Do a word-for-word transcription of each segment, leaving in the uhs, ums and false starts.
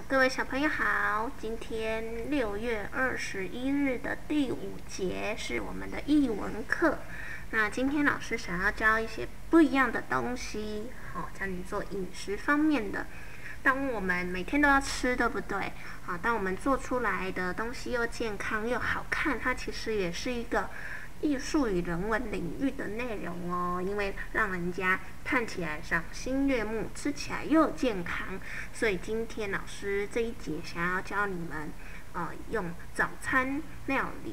各位小朋友好，今天六月二十一日的第五节是我们的译文课。那今天老师想要教一些不一样的东西，哦，教你做饮食方面的。当我们每天都要吃，对不对？啊，当我们做出来的东西又健康又好看，它其实也是一个艺术与人文领域的内容哦，因为让人家看起来赏心悦目，吃起来又健康，所以今天老师这一节想要教你们，呃，用早餐料理。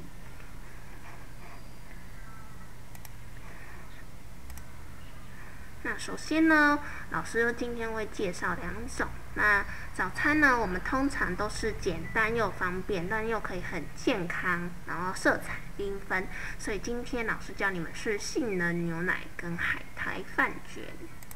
那首先呢，老师今天会介绍两种。那早餐呢，我们通常都是简单又方便，但又可以很健康，然后色彩缤纷。所以今天老师教你们是杏仁牛奶跟海苔饭卷。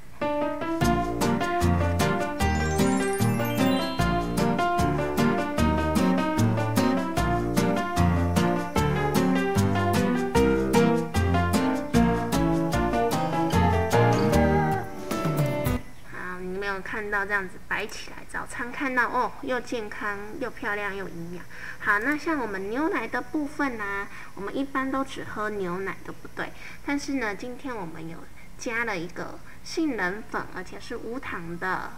看到这样子摆起来，早餐看到哦，又健康又漂亮又营养。好，那像我们牛奶的部分呢、啊，我们一般都只喝牛奶，对不对？但是呢，今天我们有加了一个杏仁粉，而且是无糖的。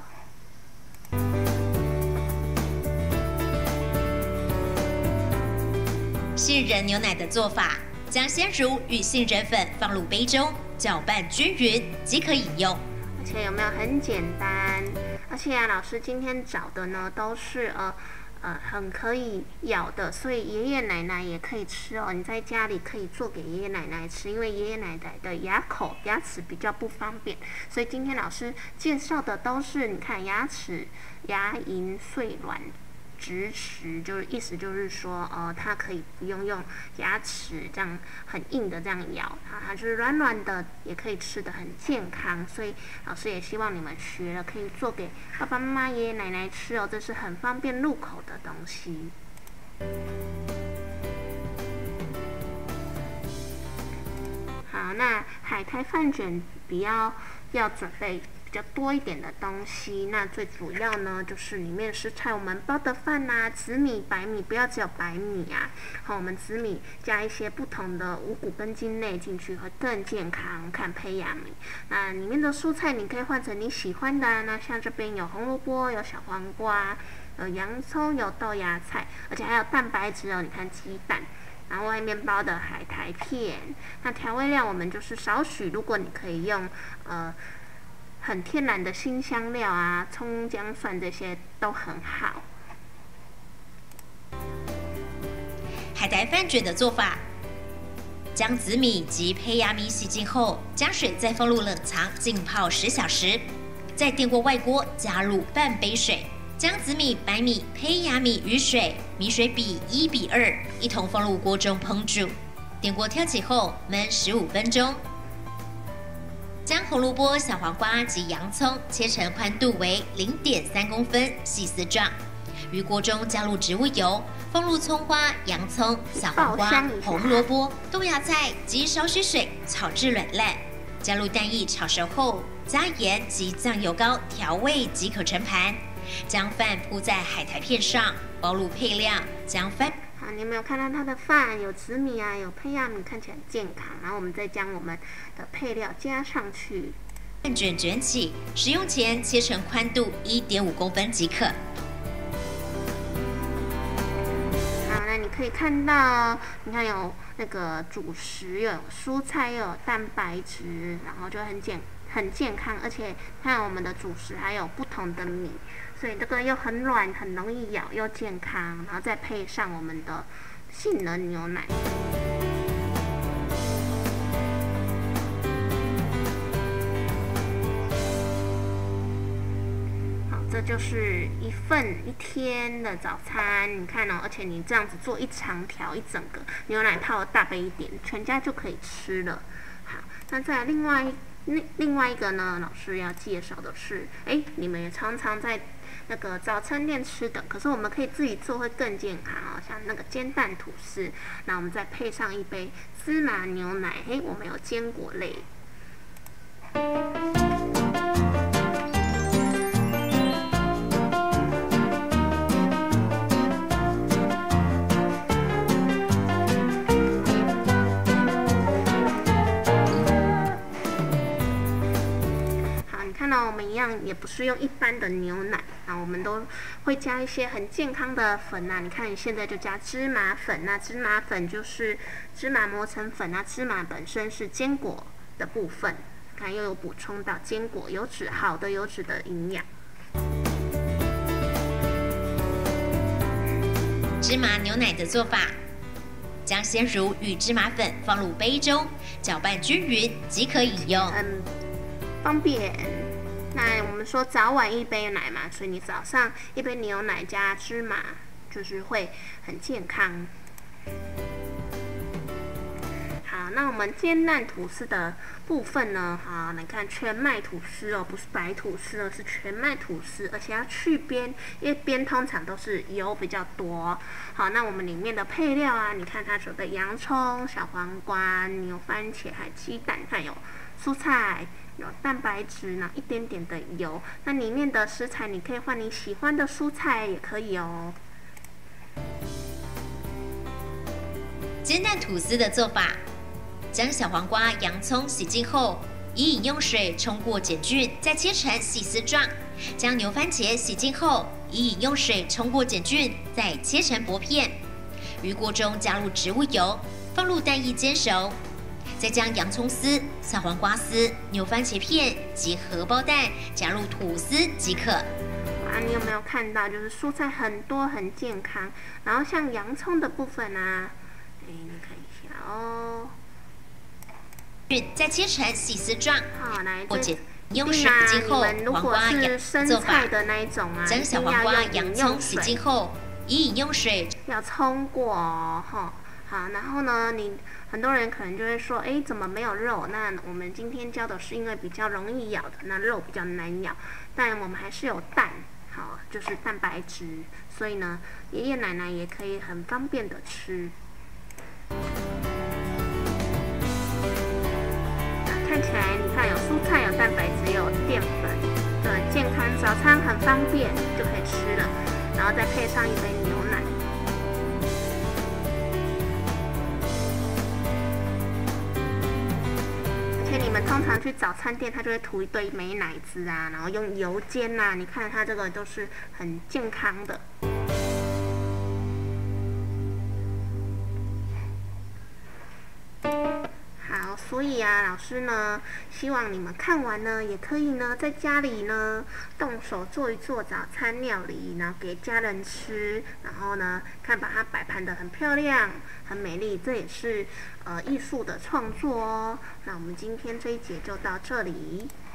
杏仁牛奶的做法，将鲜乳与杏仁粉放入杯中，搅拌均匀即可饮用。 而且有没有很简单？而且啊，老师今天找的呢都是呃呃很可以咬的，所以爷爷奶奶也可以吃哦。你在家里可以做给爷爷奶奶吃，因为爷爷奶奶的牙口牙齿比较不方便，所以今天老师介绍的都是你看牙齿牙龈碎软直齿，就是意思就是说，呃，它可以不用用牙齿这样很硬的这样咬，它还是软软的，也可以吃得很健康。所以老师也希望你们学了可以做给爸爸妈妈、爷爷奶奶吃哦，这是很方便入口的东西。好，那海苔饭卷比较要准备比较多一点的东西，那最主要呢就是里面食材我们包的饭呐、啊，紫米、白米，不要只有白米啊。好，我们紫米加一些不同的五谷根茎类进去会更健康。看胚芽米，那里面的蔬菜你可以换成你喜欢的、啊，那像这边有红萝卜，有小黄瓜，有洋葱，有豆芽菜，而且还有蛋白质哦。你看鸡蛋。然后外面包的海苔片，那调味料我们就是少许，如果你可以用呃很天然的辛香料啊，葱姜蒜这些都很好。 海苔饭卷的做法：将紫米及胚芽米洗净后，将水再放入冷藏浸泡十小时，再电锅外锅加入半杯水。将紫米、白米、胚芽米与水米水比一比二一同放入锅中烹煮，电锅挑起后焖十五分钟。将红萝卜、小黄瓜及洋葱切成宽度为零点三公分细丝状，于锅中加入植物油，放入葱花、洋葱、小黄瓜、红萝卜、豆芽菜及少许水炒至软烂，加入蛋液炒熟后，加盐及酱油膏调味即可盛盘。将饭铺在海苔片上，包入配料，将饭。 好，你有没有看到它的饭有紫米啊，有胚芽米，看起来很健康。然后我们再将我们的配料加上去， 饭卷卷起，食用前切成宽度一点五公分即可。 好，那你可以看到，你看有那个主食，又有蔬菜，又有蛋白质，然后就很健很健康，而且看我们的主食还有不同的米。所以这个又很软，很容易咬，又健康，然后再配上我们的杏仁牛奶。好，这就是一份一天的早餐。你看哦，而且你这样子做一长条，一整个牛奶泡大杯一点，全家就可以吃了。好，那再来另外另另外一个呢，老师要介绍的是，哎，你们也常常在那个早餐店吃的，可是我们可以自己做会更健康哦，像那个煎蛋吐司，那我们再配上一杯芝麻牛奶，嘿，我们有坚果类。 看到我们一样，也不是用一般的牛奶啊，我们都会加一些很健康的粉啊。你看，你现在就加芝麻粉，那芝麻粉就是芝麻磨成粉啊，芝麻本身是坚果的部分，看又有补充到坚果油脂，好的油脂的营养。 芝麻牛奶的做法。将鲜乳与芝麻粉放入杯中，搅拌均匀即可饮用。 嗯，方便。那我们说早晚一杯奶嘛，所以你早上一杯牛奶加芝麻，就是会很健康。好，那我们煎蛋吐司的部分呢？好，你看全麦吐司哦，不是白吐司哦，是全麦吐司，而且要去边，因为边通常都是油比较多。好，那我们里面的配料啊，你看它准备洋葱、小黄瓜、牛番茄还有鸡蛋，还有蔬菜，有蛋白质，然后一点点的油。那里面的食材你可以换你喜欢的蔬菜也可以哦。 煎蛋吐司的做法。将小黄瓜、洋葱洗净后，以饮用水冲过碱菌，再切成细丝状。将牛番茄洗净后，以饮用水冲过碱菌，再切成薄片。于锅中加入植物油，放入蛋液煎熟，再将洋葱丝、小黄瓜丝、牛番茄片及荷包蛋加入吐司即可。 啊，你有没有看到？就是蔬菜很多，很健康。然后像洋葱的部分啊，哎，你看一下哦。 再切成细丝状， 好，来， 或者用水洗净后，黄瓜、洋葱做法。将小黄瓜、洋葱洗净后，以饮用水要冲过哦，哈。好，然后呢，你很多人可能就会说，哎，怎么没有肉？那我们今天教的是因为比较容易咬的，那肉比较难咬，但我们还是有蛋，好，就是蛋白质，所以呢，爷爷奶奶也可以很方便的吃。看起来，你看有蔬菜、有蛋白质、有淀粉，就很健康，早餐很方便就可以吃了，然后再配上一杯牛奶。而且你们通常去早餐店，它就会涂一堆美乃滋啊，然后用油煎啊，你看它这个都是很健康的。好，所以啊，老师呢，希望你们看完呢，也可以呢，在家里呢，动手做一做早餐料理，然后给家人吃，然后呢，看把它摆盘得很漂亮、很美丽，这也是呃艺术的创作哦。那我们今天这一节就到这里。